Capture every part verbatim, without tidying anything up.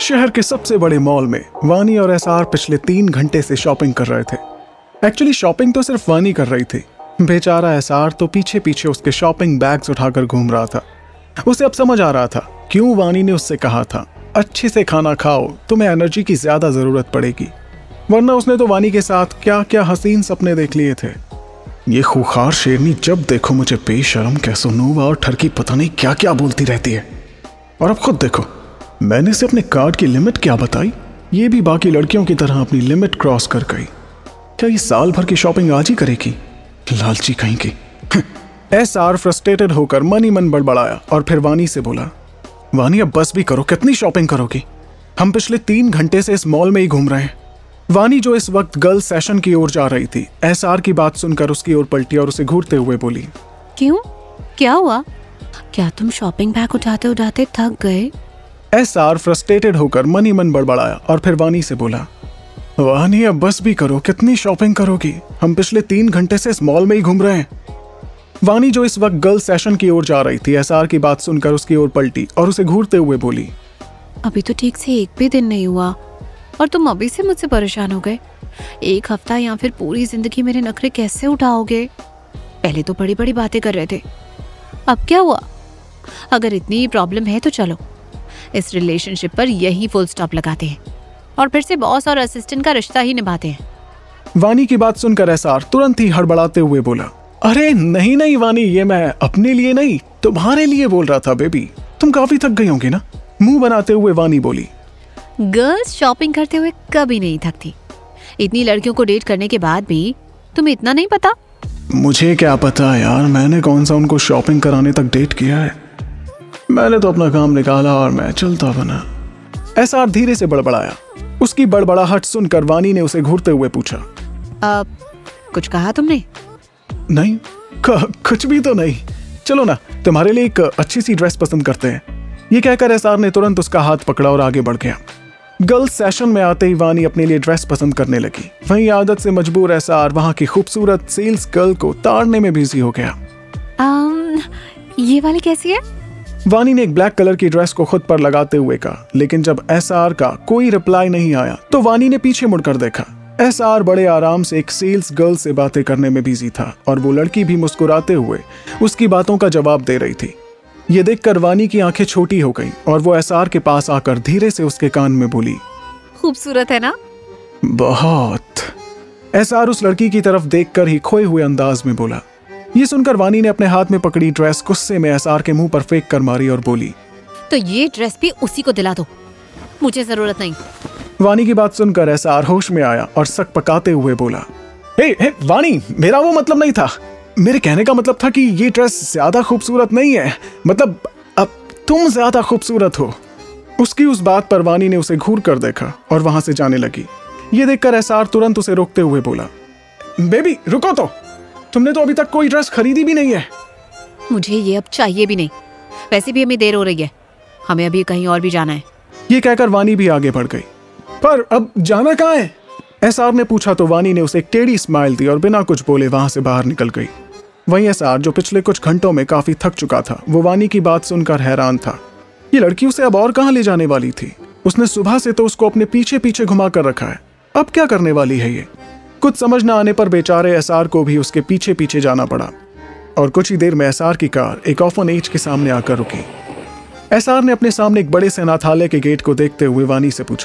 शहर के सबसे बड़े मॉल में वानी और एसआर पिछले तीन घंटे से शॉपिंग कर रहे थे। एक्चुअली शॉपिंग तो सिर्फ वानी कर रही थी, बेचारा एसआर तो पीछे पीछे उसके शॉपिंग बैग्स उठाकर घूम रहा था। उसे अब समझ आ रहा था क्यों वानी ने उससे कहा था अच्छे से खाना खाओ, तुम्हें एनर्जी की ज्यादा जरूरत पड़ेगी, वरना उसने तो वानी के साथ क्या क्या हसीन सपने देख लिए थे। ये खूंखार शेरनी जब देखो मुझे बेशर्म कैसोनोवा और ठरकी पता नहीं क्या क्या बोलती रहती है। और अब खुद देखो, मैंने इसे अपने कार्ड की लिमिट क्या बताई, ये भी बाकी लड़कियों की तरह अपनी लिमिट क्रॉस कर गई। क्या ये साल भर की शॉपिंग आज ही करेगी, लालची कहीं की। एसआर फ्रस्ट्रेटेड होकर मन ही मन बड़बड़ाया और फिर वानी से बोला, वानी अब बस भी करो, कितनी शॉपिंग करोगी, हम पिछले तीन घंटे से इस मॉल में ही घूम रहे हैं। वानी जो इस वक्त गर्ल्स सेशन की ओर जा रही थी, एसआर की बात सुनकर उसकी ओर पलटी और उसे घूरते हुए बोली, क्यों, क्या हुआ, क्या तुम शॉपिंग बैग उठाते उठाते थक गए? एसआर फ्रस्ट्रेटेड होकर मन ही मन बड़बड़ाया और फिर वानी से बोला, वानी अब बस भी करो, कितनी शॉपिंग करोगी, हम पिछले तीन घंटे से इस मॉल में ही घूम रहे हैं। वानी जो इस वक्त गर्ल्स सेशन की ओर जा रही थी, एसआर की बात सुनकर उसकी ओर पलटी और उसे घूरते हुए बोली, अभी तो ठीक से एक भी दिन नहीं हुआ और तुम अभी से मुझसे परेशान हो गए। एक हफ्ता या फिर पूरी जिंदगी मेरे नखरे कैसे उठाओगे? पहले तो बड़ी बड़ी बातें कर रहे थे, अब क्या हुआ? अगर इतनी प्रॉब्लम है तो चलो इस रिलेशनशिप पर यही फुल स्टॉप लगाते हैं और फिर से बॉस और असिस्टेंट का रिश्ता ही निभाते हैं। वानी की बात सुनकर एसआर तुरंत ही हड़बड़ाते हुए बोला, अरे नहीं नहीं वानी, ये मैं अपने लिए नहीं तुम्हारे लिए बोल रहा था बेबी, तुम काफी थक गई होंगी ना। मुंह बनाते हुए वानी बोली, गर्ल्स शॉपिंग करते हुए कभी नहीं थकती, इतनी लड़कियों को डेट करने के बाद भी तुम्हें इतना नहीं पता? मुझे क्या पता यार, मैंने कौन सा उनको शॉपिंग कराने तक डेट किया है, मैंने तो अपना काम निकाला और मैं चलता बना। एसआर धीरे से बड़बड़ाया। उसकी बड़बड़ाहट सुनकर वानी ने उसे घूरते हुए पूछा, आ, कुछ कहा तुमने? नहीं, कुछ भी तो नहीं, चलो ना तुम्हारे लिए एक अच्छी सी ड्रेस पसंद करते हैं। ये कहकर एसआर ने तुरंत उसका हाथ पकड़ा और आगे बढ़ गया। गर्ल्स सेशन में आते ही वानी अपने लिए ड्रेस पसंद करने लगी। वहीं आदत से मजबूर एसआर वहां की खूबसूरत सेल्स गर्ल को ताड़ने में बिजी हो गया। आम, ये वाली कैसी है? वानी ने एक ब्लैक कलर की ड्रेस को खुद पर लगाते हुए कहा, लेकिन जब एसआर का कोई रिप्लाई नहीं आया तो वानी ने पीछे मुड़कर देखा। एसआर बड़े आराम से एक सेल्स गर्ल से बातें करने में बिजी था और वो लड़की भी मुस्कुराते हुए उसकी बातों का जवाब दे रही थी। ये देखकर वानी की आंखें छोटी हो गईं और वो एसआर के पास आकर धीरे से उसके कान में बोली, खूबसूरत है ना? बहुत। एसआर उस लड़की की तरफ देखकर ही खोए हुए अंदाज में बोला। ये सुनकर वानी ने अपने हाथ में पकड़ी ड्रेस गुस्से में एसआर के मुंह पर फेंक कर मारी और बोली, तो ये ड्रेस भी उसी को दिला दो, मुझे जरूरत नहीं। वानी की बात सुनकर एसआर होश में आया और सक पकाते हुए बोला, हे हे वानी, मेरा वो मतलब नहीं था, मेरे कहने का मतलब था कि ये ड्रेस ज्यादा खूबसूरत नहीं है, मतलब अब तुम ज्यादा खूबसूरत हो। उसकी उस बात पर वानी ने उसे घूर कर देखा और वहां से जाने लगी। ये देखकर एसआर तुरंत उसे रोकते हुए बोला, बेबी रुको तो, तुमने तो अभी तक कोई ड्रेस खरीदी भी नहीं है। मुझे ये अब चाहिए भी नहीं, वैसे भी हमें देर हो रही है, हमें अभी कहीं और भी जाना है। ये कहकर वानी भी आगे बढ़ गई। पर अब जाना कहाँ है? एसआर ने पूछा तो वानी ने उसे एक टेढ़ी स्माइल दी और बिना कुछ बोले वहां से बाहर निकल गई। वहीं एसआर जो पिछले कुछ घंटों में काफी थक चुका था, वो वानी की बात सुनकर हैरान था। ये लड़की उसे अब और कहां ले जाने वाली थी? उसने सुबह से तो उसको अपने पीछे पीछे घुमा कर रखा है, अब क्या करने वाली है ये? कुछ समझ न आने पर बेचारे एसआर को भी उसके पीछे पीछे जाना पड़ा और कुछ ही देर में एसआर की कार एक ऑफन एज के सामने आकर रुकी। एसआर ने अपने सामने एक बड़े से अनाथालय के गेट को देखते हुए वानी से पूछा,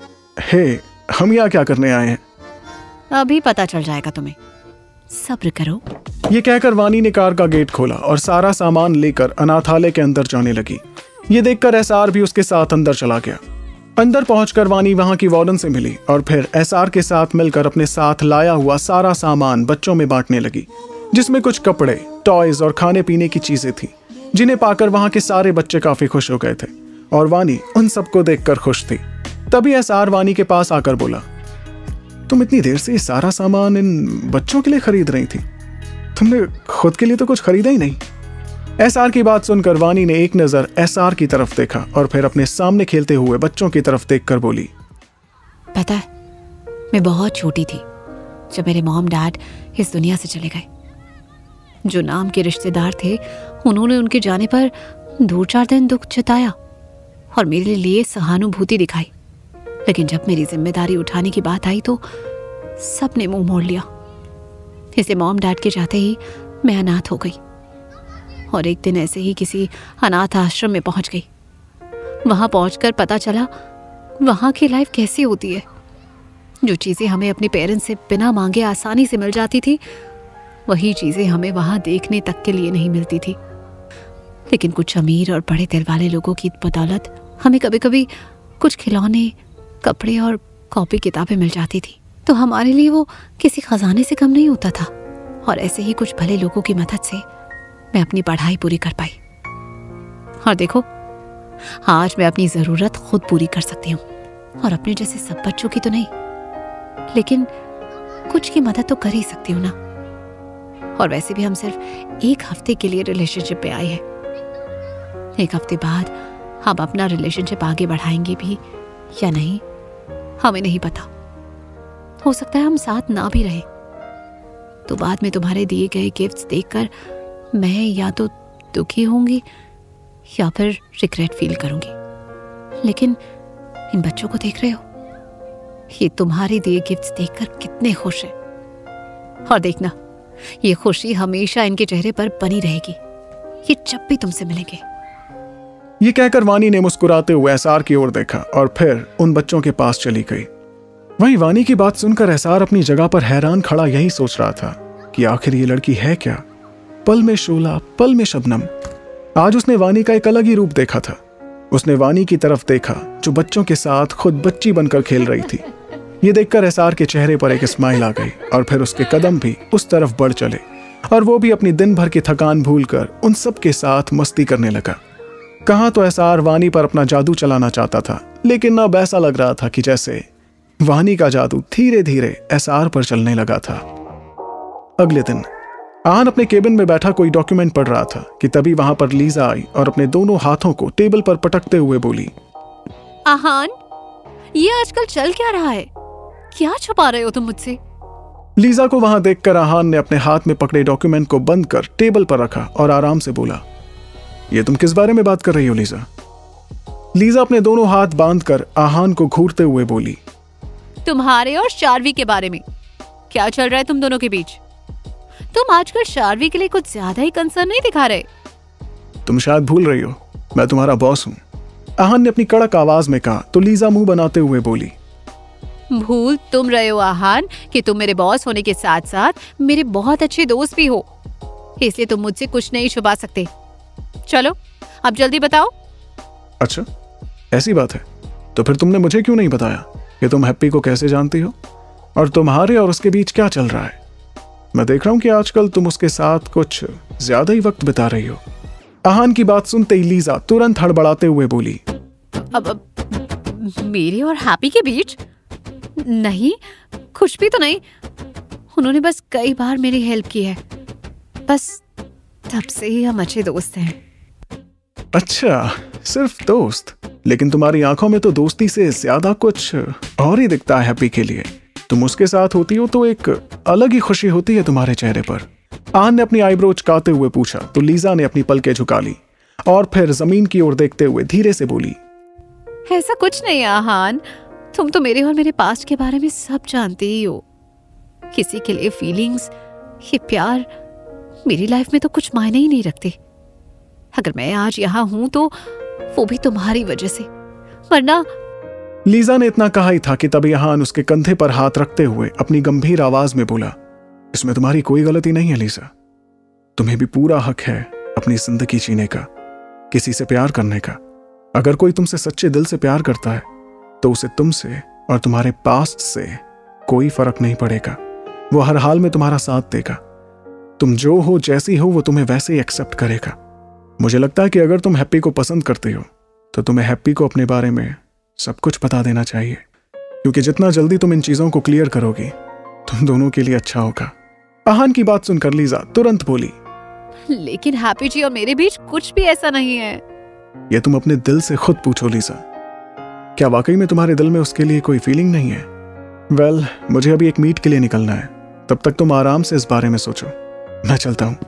हे, हम यहाँ क्या करने आए हैं? अभी पता चल जाएगा तुम्हें, सब्र करो। ये कहकर वानी ने कार का गेट खोला और सारा सामान लेकर अनाथालय के अंदर जाने लगी। ये देखकर एसआर भी उसके साथ अंदर चला गया। अंदर पहुंचकर वानी वहां की वार्डन से मिली और फिर एसआर के साथ मिलकर अपने साथ लाया हुआ सारा सामान बच्चों में बांटने लगी, जिसमें कुछ कपड़े, टॉयज और खाने पीने की चीजें थी, जिन्हें पाकर वहां के सारे बच्चे काफी खुश हो गए थे और वानी उन सबको देखकर खुश थी। तभी एसआर वानी के पास आकर बोला, तुम इतनी देर से ये सारा सामान इन बच्चों के लिए खरीद रही थी, तुमने खुद के लिए तो कुछ खरीदा ही नहीं। एसआर की बात सुनकर वानी ने एक नजर एसआर की तरफ देखा और फिर अपने सामने खेलते हुए बच्चों की तरफ देखकर बोली, पता है, मैं बहुत छोटी थी जब मेरे मॉम डैड इस दुनिया से चले गए। जो नाम के रिश्तेदार थे, उन्होंने उनके जाने पर दो चार दिन दुख जताया, और मेरे लिए सहानुभूति दिखाई, लेकिन जब मेरी जिम्मेदारी उठाने की बात आई तो सबने मुंह मोड़ लिया। इसलिए मॉम डैड के जाते ही मैं अनाथ हो गई और एक दिन ऐसे ही किसी अनाथ आश्रम में पहुंच गई। वहां पहुंचकर पता चला वहां की लाइफ कैसी होती है। जो चीजें हमें अपने पेरेंट्स से बिना मांगे आसानी से मिल जाती थी, वही चीजें हमें वहां देखने तक के लिए नहीं मिलती थी। लेकिन कुछ अमीर और बड़े दिल वाले लोगों की बदौलत हमें कभी कभी कुछ खिलौने, कपड़े और कॉपी किताबें मिल जाती थी, तो हमारे लिए वो किसी खजाने से कम नहीं होता था। और ऐसे ही कुछ भले लोगों की मदद से मैं अपनी पढ़ाई पूरी कर पाई। और देखो, आज मैं अपनी जरूरत खुद पूरी कर सकती हूँ, और अपने जैसे सब बच्चों की तो नहीं, लेकिन कुछ की मदद तो कर ही सकती हूँ ना। और वैसे भी हम सिर्फ एक हफ्ते के लिए रिलेशनशिप पे आए हैं। एक हफ्ते बाद हम अपना रिलेशनशिप आगे बढ़ाएंगे भी या नहीं, हमें नहीं पता। हो सकता है हम साथ ना भी रहे, तो बाद में तुम्हारे दिए गए गिफ्ट्स देखकर मैं या तो दुखी होंगी या फिर रिग्रेट फील करूंगी। लेकिन इन बच्चों को देख रहे हो, ये तुम्हारे दिए गिफ्ट्स देखकर कितने खुश हैं। और देखना, ये खुशी हमेशा इनके चेहरे पर बनी रहेगी, ये जब भी तुमसे मिलेंगे। ये कहकर वानी ने मुस्कुराते हुए एसआर की ओर देखा और फिर उन बच्चों के पास चली गई। वहीं वानी की बात सुनकर एसआर अपनी जगह पर हैरान खड़ा यही सोच रहा था कि आखिर ये लड़की है क्या। पल में शोला, पल में शबनम। आज उसने वानी का एक अलग ही रूप देखा था। उसने वानी की तरफ देखा जो बच्चों के साथ खुद बच्ची बनकर खेल रही थी। ये देखकर एसआर के चेहरे पर एक स्माइल आ गई और फिर उसके कदम भी उस तरफ बढ़ चले और वो भी अपनी दिन भर की थकान भूलकर उन सब के साथ मस्ती करने लगा। कहाँ तो एसआर वानी पर अपना जादू चलाना चाहता था, लेकिन अब ऐसा लग रहा था कि जैसे वानी का जादू धीरे धीरे एसआर पर चलने लगा था। अगले दिन आहान अपने केबिन में बैठा कोई डॉक्यूमेंट पढ़ रहा था कि तभी वहां पर लीजा आई और अपने दोनों हाथों को टेबल पर पटकते हुए बोली, आहान, ये आजकल चल क्या रहा है? क्या छुपा रहे हो तुम मुझसे? लीजा को वहां देखकर आहान ने अपने हाथ में पकड़े डॉक्यूमेंट को बंद कर टेबल पर रखा और आराम से बोला, ये तुम किस बारे में बात कर रही हो लीजा? लीजा अपने दोनों हाथ बांधकर आहान को घूरते हुए बोली, तुम्हारे और शार्वी के बारे में। क्या चल रहा है तुम दोनों के बीच? तुम आजकल शार्वी के लिए कुछ ज्यादा ही कंसर्न नहीं दिखा रहे। तुम शायद भूल रही हो, मैं तुम्हारा बॉस हूं, आहान ने अपनी कड़क आवाज में कहा तो लीजा मुंह बनाते हुए बोली, भूल तुम रहे हो आहान कि तुम मेरे बॉस होने के साथ साथ मेरे बहुत अच्छे दोस्त भी हो, इसलिए तुम मुझसे कुछ नहीं छुपा सकते। चलो अब जल्दी बताओ। अच्छा, ऐसी बात है, तो फिर तुमने मुझे क्यों नहीं बताया कि तुम हैप्पी को कैसे जानती हो और तुम्हारे और उसके बीच क्या चल रहा है? मैं देख रहा हूं कि आजकल तुम उसके साथ कुछ ज्यादा ही वक्त बिता रही हो। आहान की बात सुनते ही लीजा तुरंत हड़बड़ाते हुए बोली, अब, अब मेरे और हैप्पी के बीच नहीं, कुछ भी तो नहीं। उन्होंने बस कई बार मेरी हेल्प की है, बस तब से ही हम अच्छे दोस्त हैं। अच्छा, सिर्फ दोस्त? लेकिन तुम्हारी आंखों में तो दोस्ती से ज्यादा कुछ और ही दिखता है हैप्पी के लिए। तुम उसके साथ होती हो तो एक अलग ही खुशी होती है तुम्हारे चेहरे पर। आहान ने अपनी आईब्रो चकाते हुए पूछा तो लीजा ने अपनी पलकें झुका ली और फिर जमीन की ओर देखते हुए धीरे से बोली, ऐसा कुछ नहीं आहान, तुम तो मेरे और मेरे पास्ट के बारे में सब जानते ही हो। किसी के लिए फीलिंग्स, ये प्यार मेरी लाइफ में तो कुछ मायने ही नहीं रखते। अगर मैं आज यहाँ हूं तो वो भी तुम्हारी वजह से, वरना। लीजा ने इतना कहा ही था कि तभी आहान उसके कंधे पर हाथ रखते हुए अपनी गंभीर आवाज में बोला, इसमें तुम्हारी कोई गलती नहीं है लीजा। तुम्हें भी पूरा हक है अपनी जिंदगी जीने का, किसी से प्यार करने का। अगर कोई तुमसे सच्चे दिल से प्यार करता है तो उसे तुमसे और तुम्हारे पास्ट से कोई फर्क नहीं पड़ेगा। वो हर हाल में तुम्हारा साथ देगा। तुम जो हो, जैसी हो, वो तुम्हें वैसे ही एक्सेप्ट करेगा। मुझे लगता है कि अगर तुम हैप्पी को पसंद करते हो तो तुम्हें हैप्पी को अपने बारे में सब कुछ बता देना चाहिए, क्योंकि जितना जल्दी तुम इन चीजों को क्लियर करोगी तुम दोनों के लिए अच्छा होगा। आहान की बात सुनकर लीजा तुरंत बोली, लेकिन हैप्पी जी और मेरे बीच कुछ भी ऐसा नहीं है। ये तुम अपने दिल से खुद पूछो लीजा, क्या वाकई में तुम्हारे दिल में उसके लिए कोई फीलिंग नहीं है? वेल, मुझे अभी एक मीट के लिए निकलना है, तब तक तुम आराम से इस बारे में सोचो। मैं चलता हूँ।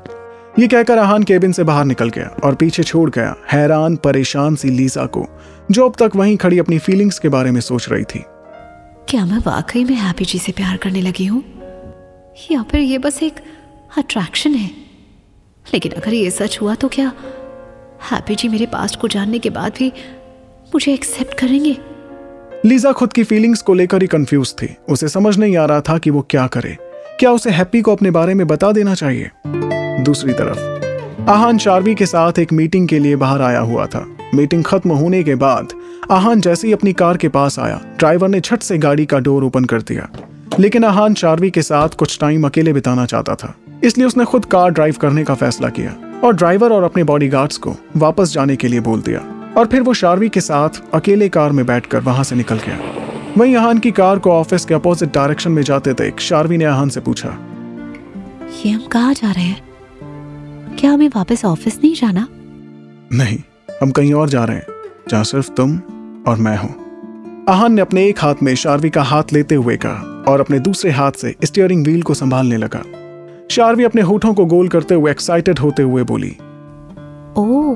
ये कहकर आहान केबिन से बाहर निकल गया और पीछे छोड़ गया हैरान परेशान सी लीजा को, जो अब तक वहीं खड़ी अपनी फीलिंग्स के बारे में सोच रही थी। क्या मैं वाकई में हैप्पी जी से प्यार करने लगी हूँ या फिर ये बस एक अट्रैक्शन है? लेकिन अगर ये सच हुआ तो क्या हैप्पी जी मेरे पास्ट को जानने के बाद भी मुझे एक्सेप्ट करेंगे? लीजा खुद की फीलिंग्स को लेकर ही कंफ्यूज थी। उसे समझ नहीं आ रहा था कि वो क्या करे। क्या उसे हैप्पी को अपने बारे में बता देना चाहिए? दूसरी तरफ आहान शार्वी के साथ एक मीटिंग के लिए बाहर आया हुआ था। मीटिंग खत्म होने के बाद आहान जैसे ही अपनी कार के पास आया, ड्राइवर ने झट से गाड़ी का डोर ओपन कर दिया। लेकिन आहान शार्वी के साथ कुछ टाइम अकेले बिताना चाहता था, इसलिए उसने खुद कार ड्राइव करने का फैसला किया और ड्राइवर और अपने बॉडीगार्ड्स को वापस जाने के लिए बोल दिया। और फिर वो शार्वी के साथ अकेले कार में बैठकर वहां से निकल गया। वहीं आहान की कार को ऑफिस के अपोजिट डायरेक्शन में जाते देख शार्वी ने आहान से पूछा, ये हम कहाँ जा रहे हैं? क्या हमें वापस ऑफिस नहीं जाना? नहीं, हम कहीं और जा रहे हैं जहाँ सिर्फ तुम और मैं हूं। आहान ने अपने एक हाथ में शार्वी का हाथ लेते हुए कहा और अपने दूसरे हाथ से स्टीयरिंग व्हील को संभालने लगा। शार्वी अपने होठों को गोल करते हुए एक्साइटेड होते हुए बोली, ओह,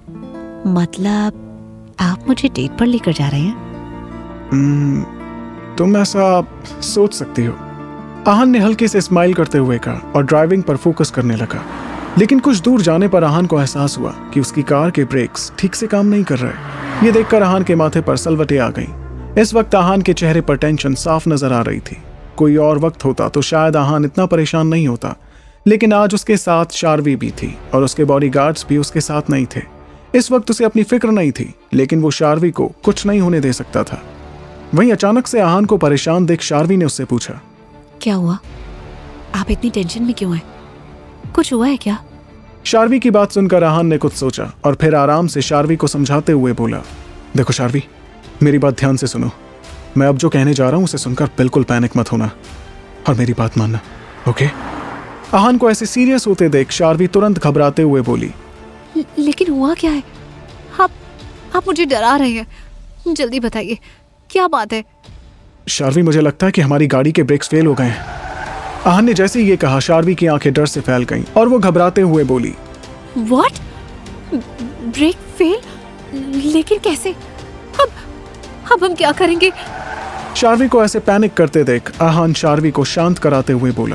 मतलब आप मुझे डेट पर लेकर जा रहे हैं? hmm, तुम ऐसा सोच सकती हो। आहान ने हल्के से स्माइल करते हुए कहा और ड्राइविंग पर फोकस करने लगा। लेकिन कुछ दूर जाने पर आहान को एहसास हुआ कि उसकी कार के ब्रेक्स ठीक से काम नहीं कर रहे। ये देखकर आहान के माथे पर सलवटें आ गईं। इस वक्त आहान के चेहरे पर टेंशन साफ नजर आ रही थी। कोई और वक्त होता तो शायद आहान इतना परेशान नहीं होता, लेकिन आज उसके साथ शार्वी भी थी और उसके बॉडीगार्ड्स भी उसके साथ नहीं थे। इस वक्त उसे अपनी फिक्र नहीं थी, लेकिन वो शार्वी को कुछ नहीं होने दे सकता था। वहीं अचानक से आहान को परेशान देख शार्वी ने उससे पूछा, क्या हुआ? आप इतनी टेंशन में क्यों हैं? कुछ हुआ है क्या? शार्वी की बात सुनकर आहान ने कुछ सोचा और फिर आराम से शार्वी को समझाते हुए बोला, देखो शार्वी, मेरी बात ध्यान से सुनो। मैं अब जो कहने जा रहा हूं उसे सुनकर बिल्कुल पैनिक मत होना और मेरी बात मानना, ओके? आहान को ऐसे सीरियस होते देख शार्वी तुरंत घबराते हुए बोली, ल, लेकिन हुआ क्या है? आप आप मुझे डरा रहे हैं, जल्दी बताइए क्या बात है? शार्वी, मुझे लगता है कि हमारी गाड़ी के ब्रेक्स फेल हो गए हैं। आहान ने जैसे ही ये कहा, शार्वी की आंखें डर से फैल गईं और वो घबराते हुए बोली, व्हाट? Brake fail? लेकिन कैसे? अब अब हम क्या करेंगे? शार्वी को ऐसे पैनिक करते देख आहान शार्वी को शांत कराते हुए बोला,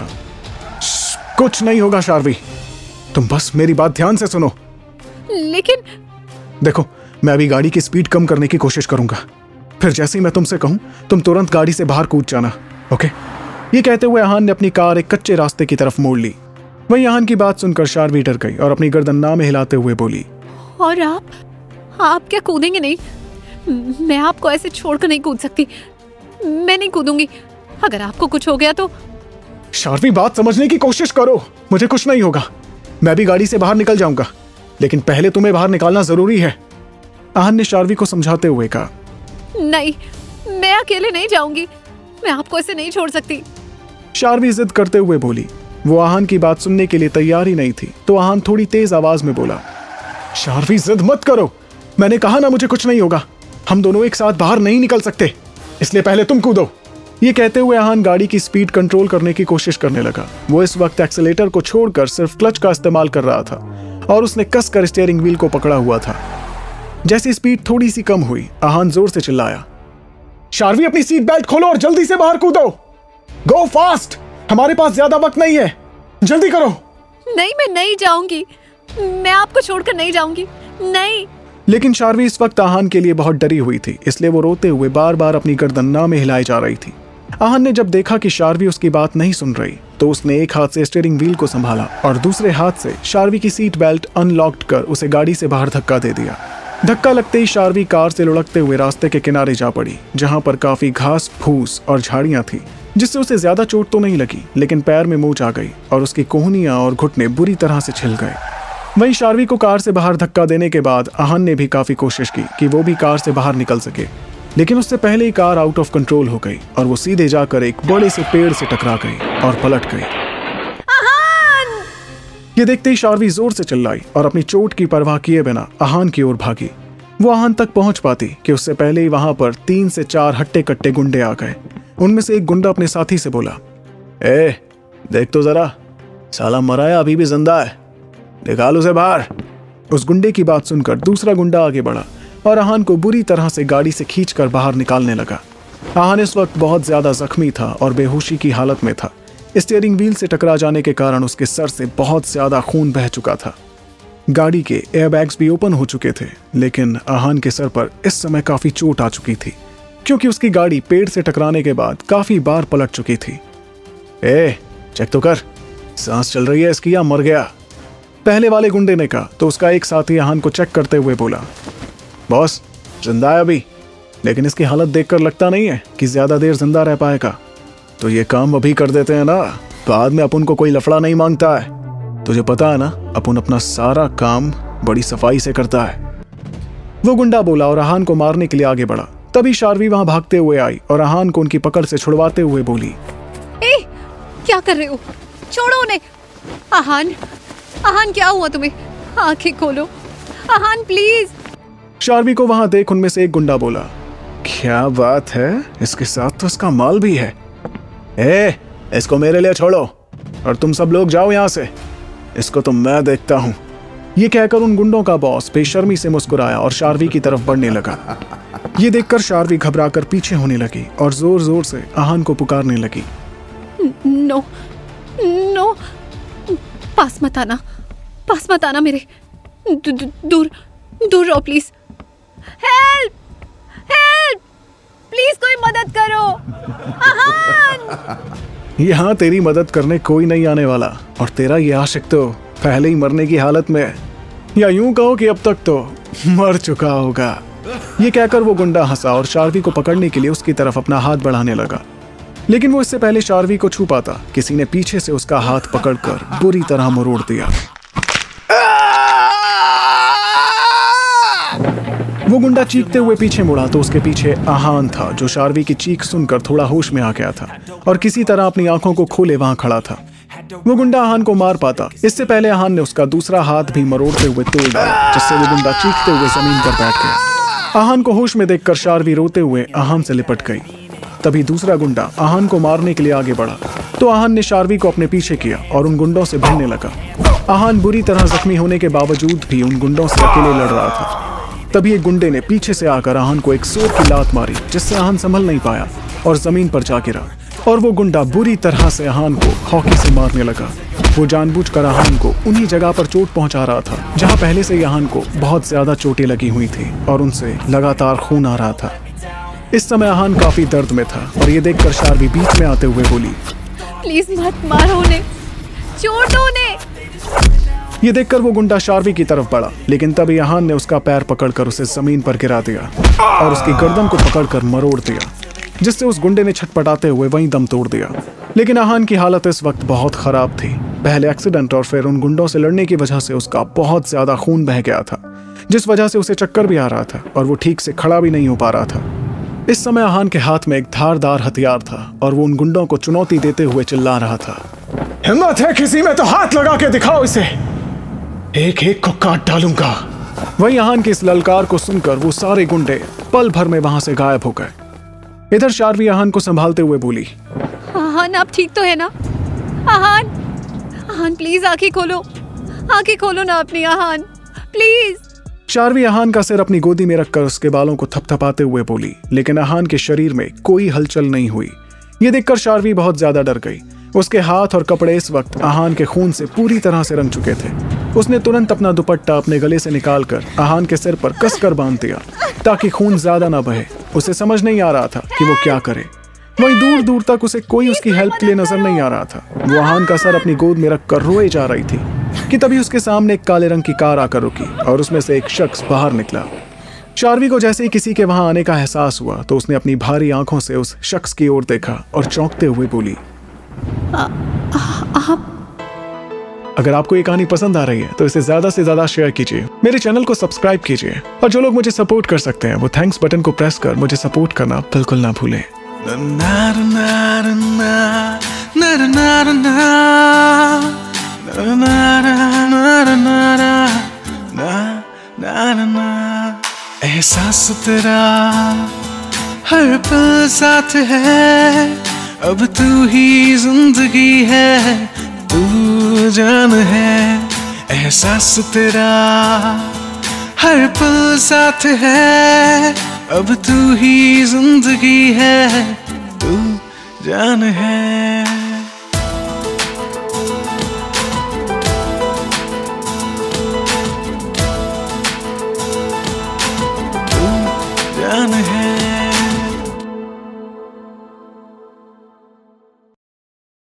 कुछ नहीं होगा शार्वी, तुम बस मेरी बात ध्यान से सुनो। लेकिन देखो, मैं अभी गाड़ी की स्पीड कम करने की कोशिश करूंगा, फिर जैसे ही मैं तुमसे कहूं तुम तुरंत गाड़ी से बाहर कूद जाना, ओके? ये कहते हुए आहान ने अपनी कार एक कच्चे रास्ते की तरफ मोड़ ली। वहीं आहान की बात सुनकर शार्वी डर गई और अपनी गर्दन ना में हिलाते हुए बोली, और आप आप क्या कूदेंगे नहीं? मैं आपको ऐसे छोड़कर नहीं कूद सकती, मैं नहीं कूदूंगी। अगर आपको कुछ हो गया तो? शार्वी, बात समझने की कोशिश करो, मुझे कुछ नहीं होगा, मैं भी गाड़ी से बाहर निकल जाऊंगा, लेकिन पहले तुम्हें बाहर निकालना जरूरी है। आहान ने शार्वी को समझाते हुए कहा, नहीं, मैं अकेले नहीं जाऊंगी, मैं आपको ऐसे नहीं छोड़ सकती। शार्वी जिद करते हुए बोली। वो आहान की बात सुनने के लिए तैयार ही नहीं थी, तो आहान थोड़ी तेज आवाज में बोला, शार्वी जिद मत करो, मैंने कहा ना मुझे कुछ नहीं होगा, हम दोनों एक साथ बाहर नहीं निकल सकते, इसलिए पहले तुम कूदो। ये कहते हुए आहान गाड़ी की स्पीड कंट्रोल करने की कोशिश करने लगा। वो इस वक्त एक्सीलेटर को छोड़कर सिर्फ क्लच का इस्तेमाल कर रहा था और उसने कसकर स्टीयरिंग व्हील को पकड़ा हुआ था। जैसी स्पीड थोड़ी सी कम हुई, आहान जोर से चिल्लाया, शार्वी, अपनी सीट बेल्ट खोलो और जल्दी से बाहर कूदो, गो फास्ट, हमारे पास ज्यादा वक्त नहीं है, जल्दी करो। नहीं, मैं नहीं जाऊंगी, मैं आपको छोड़कर नहीं जाऊंगी, नहीं। लेकिन शार्वी इस वक्त आहान के लिए बहुत डरी हुई थी, इसलिए वो रोते हुए बार बार अपनी गर्दन ना में हिलाई जा रही थी। आहान ने जब देखा कि शार्वी उसकी बात नहीं सुन रही, तो उसने एक हाथ से स्टीयरिंग व्हील को संभाला और दूसरे हाथ से शार्वी की सीट बेल्ट अनलॉक्ड कर उसे गाड़ी से बाहर धक्का दे दिया। धक्का लगते ही शार्वी कार से लुढ़कते हुए रास्ते के किनारे जा पड़ी, जहां पर काफी घास फूस और झाड़ियां थी, जिससे उसे ज्यादा चोट तो नहीं लगी, लेकिन पैर में मोच आ गई और उसकी कोहनियां और घुटने बुरी तरह से छिल गए। वहीं शार्वी को कार से बाहर धक्का देने के बाद आहान ने भी काफी कोशिश की कि वो भी कार से बाहर निकल सके, लेकिन उससे पहले ही कार आउट ऑफ कंट्रोल हो गई और वो सीधे जाकर एक बड़े से पेड़ से टकरा गई और पलट गई। ये देखते ही शार्वी जोर से चिल्लाई और अपनी चोट की परवाह किए बिना आहान की ओर भागी। वो आहान तक पहुंच पाती कि उससे पहले ही वहां पर तीन से चार हट्टे कट्टे गुंडे आ गए। उनमें से एक गुंडा अपने साथी से बोला, ए देख तो जरा, साला मरा है अभी भी जिंदा है। निकाल उसे बाहर। उस गुंडे की बात सुनकर दूसरा गुंडा आगे बढ़ा और आहान को बुरी तरह से गाड़ी से खींचकर बाहर निकालने लगा। आहान इस वक्त बहुत ज्यादा जख्मी था और बेहोशी की हालत में था। स्टीयरिंग व्हील से टकरा जाने के कारण उसके सर से बहुत ज्यादा खून बह चुका था। गाड़ी के एयरबैग्स भी ओपन हो चुके थे, लेकिन आहान के सर पर इस समय काफी चोट आ चुकी थी, क्योंकि उसकी गाड़ी पेड़ से टकराने के बाद काफी बार पलट चुकी थी। ए, चेक तो कर, सांस चल रही है इसकी या मर गया? पहले वाले गुंडे ने कहा तो उसका एक साथी आहान को चेक करते हुए बोला, बॉस जिंदा है अभी, लेकिन इसकी हालत देखकर लगता नहीं है कि ज्यादा देर जिंदा रह पाएगा। तो ये काम अभी कर देते हैं ना, बाद में अपन को कोई लफड़ा नहीं मांगता है। तुझे पता है ना, अपन अपना सारा काम बड़ी सफाई से करता है। वो गुंडा बोला और आहान को मारने के लिए आगे बढ़ा। तभी शार्वी वहां भागते हुए आई और आहान को उनकी पकड़ से छुड़वाते हुए बोली, ए, क्या कर रहे हो? छोड़ो उन्हें। आहान, आहान क्या हुआ तुम्हें? आंखें खोलो आहान प्लीज। शार्वी को वहां देख उनमें से एक गुंडा बोला, क्या बात है, इसके साथ तो इसका माल भी है। ए, इसको मेरे लिए छोड़ो और तुम सब लोग जाओ यहां से, इसको तो मैं देखता हूं। ये कहकर उन गुंडों का बॉस बेशर्मी से मुस्कुराया और शार्वी की तरफ बढ़ने लगा। ये देखकर शार्वी घबराकर पीछे होने लगी और जोर जोर से आहान को पुकारने लगी। नो नो, पास मत आना, पास मत आना मेरे, दूर दूर रहो प्लीज। हेल्प हेल्प, प्लीज कोई मदद करो। आहान, यहाँ तेरी मदद करने कोई नहीं आने वाला और तेरा ये आशिक तो पहले ही मरने की हालत में है, या यूं कहो कि अब तक तो मर चुका होगा। ये कहकर वो गुंडा हंसा और शार्वी को पकड़ने के लिए उसकी तरफ अपना हाथ बढ़ाने लगा, लेकिन वो इससे पहले शार्वी को छू पाता किसी ने पीछे से उसका हाथ पकड़कर बुरी तरह मरोड़ दिया। वो गुंडा चीखते हुए पीछे मुड़ा तो उसके पीछे आहान था, जो शार्वी की चीख सुनकर थोड़ा होश में आ गया था और किसी तरह अपनी आंखों को खोले वहां खड़ा था। वो गुंडा आहान को मार पाता इससे पहले आहान ने उसका दूसरा हाथ भी मरोड़ते हुए तोड़ डाला, जिससे वो गुंडा चीखते हुए जमीन पर बैठ गया। आहान को होश में देखकर शार्वी रोते हुए आहान से लिपट गई। तभी दूसरा गुंडा आहान को मारने के लिए आगे बढ़ा तो आहान ने शार्वी को अपने पीछे किया और उन गुंडों से भिड़ने लगा। आहान बुरी तरह जख्मी होने के बावजूद भी उन गुंडों से अकेले लड़ रहा था। तभी एक गुंडे ने पीछे से आकर आहान को एक जोर की लात मारी, जिससे आहान संभल नहीं पाया और जमीन पर जा गिरा और वो गुंडा बुरी तरह से आहान को हॉकी से मारने लगा। वो जानबूझकर आहान को उन्हीं जगह पर चोट पहुंचा रहा था जहां पहले से आहान को बहुत ज्यादा चोटें लगी हुई थी और उनसे लगातार खून आ रहा था। इस समय आहान काफी दर्द में था और ये देखकर शार्वी बीच में आते हुए बोली, प्लीज मत मारो उन्हें, चोट उन्हें। ये देखकर वो गुंडा शार्वी की तरफ बढ़ा, लेकिन तभी आहान ने उसका पैर पकड़कर उसे जमीन पर गिरा दिया और उसकी गर्दन को पकड़कर मरोड़ दिया, जिससे उस गुंडे ने छटपटाते हुए वहीं दम तोड़ दिया। लेकिन आहान की हालत इस वक्त बहुत खराब थी। पहले एक्सीडेंट और फिर उन गुंडों से लड़ने की वजह से उसका बहुत ज्यादा खून बह गया था, जिस वजह से उसे चक्कर भी आ रहा था और वो ठीक से खड़ा भी नहीं हो पा रहा था। इस समय आहान के हाथ में एक धारदार हथियार था और वो उन गुंडों को चुनौती देते हुए चिल्ला रहा था, हिम्मत है किसी में तो हाथ लगा के दिखाओ इसे, एक एक को काट डालूंगा। वही आहान के इस ललकार को सुनकर वो सारे गुंडे पल भर में वहां से गायब हो गए। इधर शार्वी आहान को संभालते हुए बोली, आहान आप ठीक तो है ना? आहान, आहान प्लीज आंखें खोलो, आंखें खोलो ना अपनी आहान, प्लीज। शार्वी आहान का सिर अपनी गोदी में रखकर उसके बालों को थपथपाते हुए बोली, लेकिन आहान के शरीर में कोई हलचल नहीं हुई। ये देखकर शार्वी बहुत ज्यादा डर गई। उसके हाथ और कपड़े इस वक्त आहान के खून से पूरी तरह से रंग चुके थे। उसने तुरंत अपना दुपट्टा अपने गले से निकालकर आहान के सिर पर कसकर बांध दिया ताकि खून ज्यादा ना बहे। उसे समझ नहीं आ रहा था कि वो क्या करे। वहीं दूर दूर तक उसे कोई उसकी हेल्प के लिए नजर नहीं आ रहा था। वो आहान का सर अपनी गोद में रखकर रोए जा रही थी कि तभी उसके सामने एक काले रंग की कार आकर रुकी और उसमें से एक शख्स बाहर निकला। शार्वी को जैसे ही किसी के वहां आने का एहसास हुआ तो उसने अपनी भारी आंखों से उस शख्स की ओर देखा और चौंकते हुए बोली, आप अगर आपको ये कहानी पसंद आ रही है तो इसे ज्यादा से ज्यादा शेयर कीजिए, मेरे चैनल को सब्सक्राइब कीजिए और जो लोग मुझे सपोर्ट कर सकते हैं वो थैंक्स बटन को प्रेस कर मुझे सपोर्ट करना बिल्कुल ना भूलें। एहसास तेरा हर पल साथ है, अब तू ही जिंदगी है, तू जान है। एहसास तेरा हर पल साथ है, अब तू ही जिंदगी है, तू जान है। तू जान है।